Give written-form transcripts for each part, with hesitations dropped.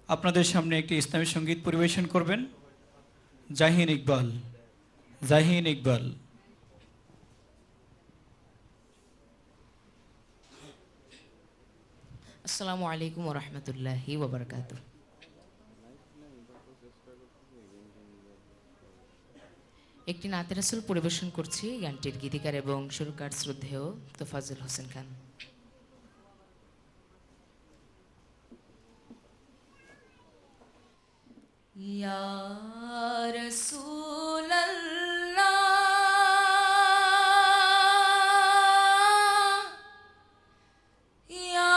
আপনাদের সামনে একটি ইসলামী সঙ্গীত পরিবেশন করবেন জাহিন ইকবাল। জাহিন ইকবাল। আসসালামু আলাইকুম ওয়া রাহমাতুল্লাহি ওয়া বারাকাতুহু। একটি নাতে রাসূল পরিবেশন করছি। গানটির গীতিকার এবং সুরকার শ্রদ্ধেয় তোফাজ্জল হোসেন খান। ইয়া রাসূলাল্লাহ ইয়া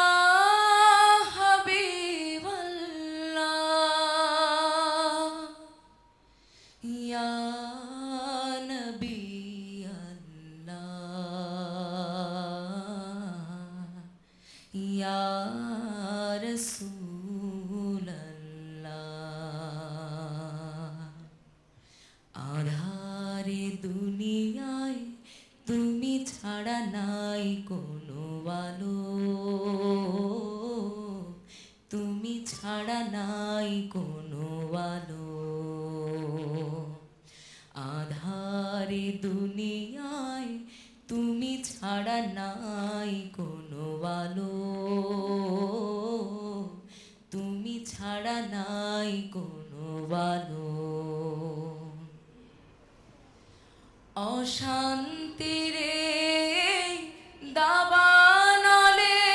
হাবিবাল্লাহ ইয়া ইয়া রাসূলাল্লাহ। আধারে দুনিয়ায় তুমি ছাড়া নাই কোনো আলো, তুমি ছাড়া নাই কোনো আলো। আধারে দুনিয়ায় তুমি ছাড়া নাই কোনো আলো, তুমি ছাড়া নাই কোনো আলো। অশান্তির দাবানলে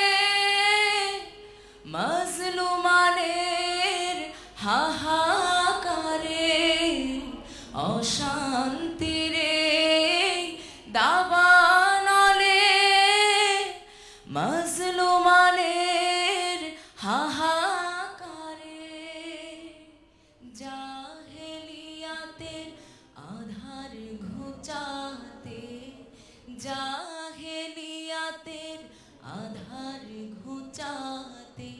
মাজলুমানের হাহাকারে, অশান্তির দাবানলে মাজলুমানের হাহাকারে, জাহেলিয়াতের আধার ঘুচাতে, জাহেলিয়াতের আধার ঘুচাতে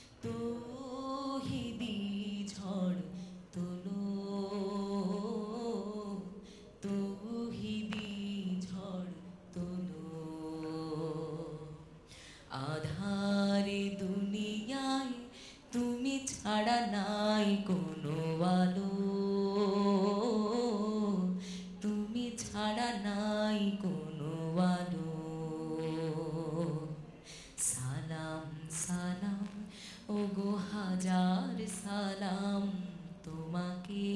তৌহিদি ঝড় তোলো, তৌহিদি ঝড় তোলো। আধারে দুনিয়ায় তুমি ছাড়া নাই কোনো আলো, তুমি ছাড়া নাই কোনো আলো। সালাম সালাম ওগো হাজার সালাম তোমাকে,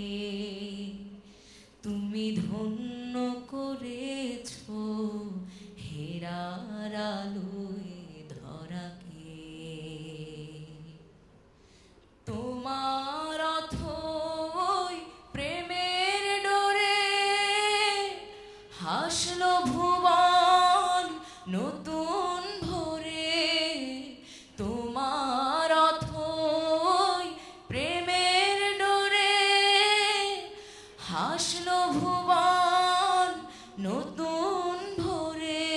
তুমি ধন্য করেছো হেরার আলোয় ধরাকে। তোমার অথই প্রেমের ডোরে হাসলো ভুবন নতুন ভোরে, তোমার অথই প্রেমের ডোরে হাসলো ভুবন নতুন ভোরে।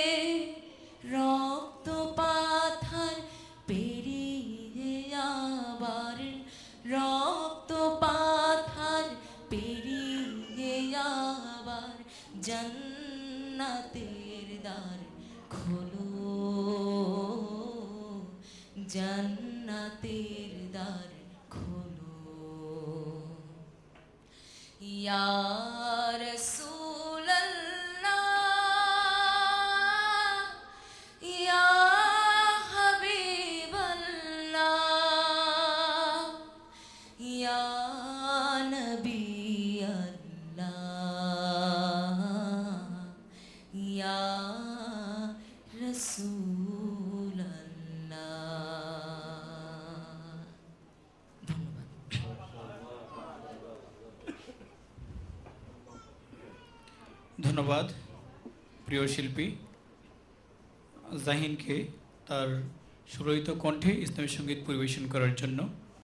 রক্ত পাথার পেরিয়ে আবার, রক্ত পাথার পেরিয়ে আবার জান্নাতের দ্বার খোলো, জান্নাতের দ্বার খোলো। ইয়া রাসূলাল্লাহ ইয়া হাবিবাল্লাহ ইয়া নবিয়াল্লাহ ইয়া রাসূলাল্লাহ। ধন্যবাদ প্রিয় শিল্পী জাহিনকে তার সুরয়িত কণ্ঠে ইসলামী সঙ্গীত পরিবেশন করার জন্য।